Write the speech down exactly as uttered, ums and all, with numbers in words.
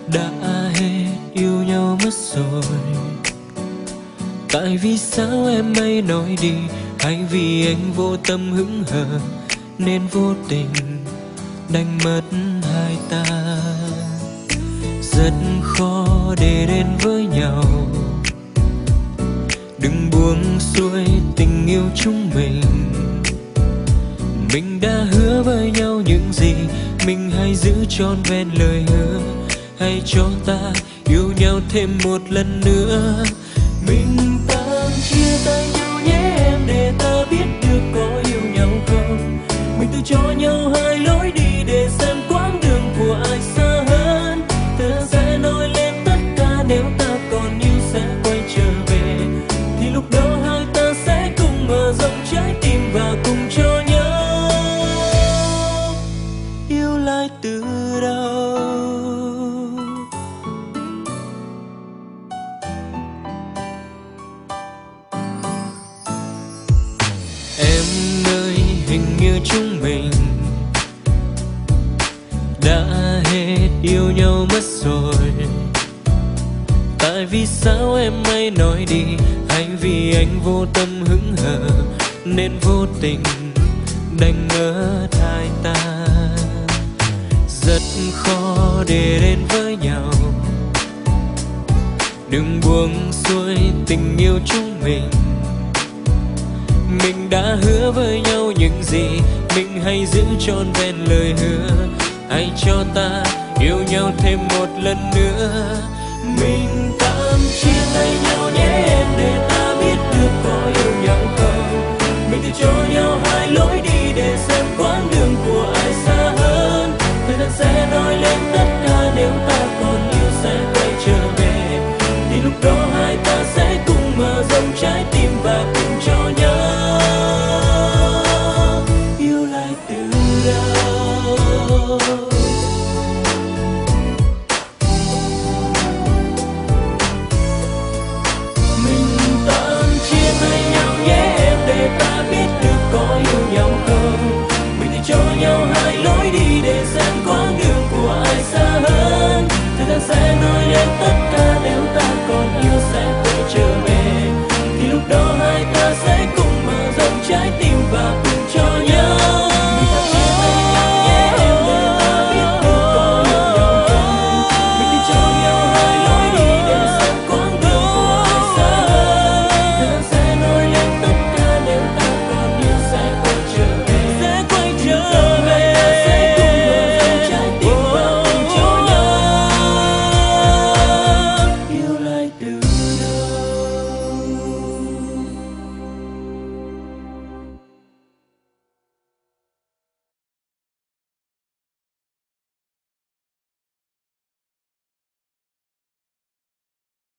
đã hết yêu nhau mất rồi. Tại vì sao em ấy nói đi, hay vì anh vô tâm hững hờ nên vô tình đánh mất hai ta. Rất khó để đến với nhau, đừng buông xuôi tình yêu chúng mình. Mình đã hứa với nhau những gì, mình hãy giữ trọn vẹn lời hứa. Hãy cho ta yêu nhau thêm một lần nữa. Mình tạm chia tay nhau nhé em, để ta biết được có yêu nhau không. Mình tự cho nhau hai lối đi, để xem quãng đường của ai xa hơn. Ta sẽ nói lên tất cả, nếu ta còn yêu sẽ quay trở về. Thì lúc đó hai ta sẽ cùng mở rộng trái tim và cùng cho nhau yêu lại từ đầu. Em ơi, hình như chúng mình đã hết yêu nhau mất rồi. Tại vì sao em ấy nói đi, hay vì anh vô tâm hững hờ nên vô tình đánh mất hai ta. Rất khó để đến với nhau, đừng buông xuôi tình yêu chúng mình. Mình đã hứa với nhau những gì, mình hãy giữ trọn vẹn lời hứa. Hãy cho ta yêu nhau thêm một lần nữa. Mình tạm chia tay nhau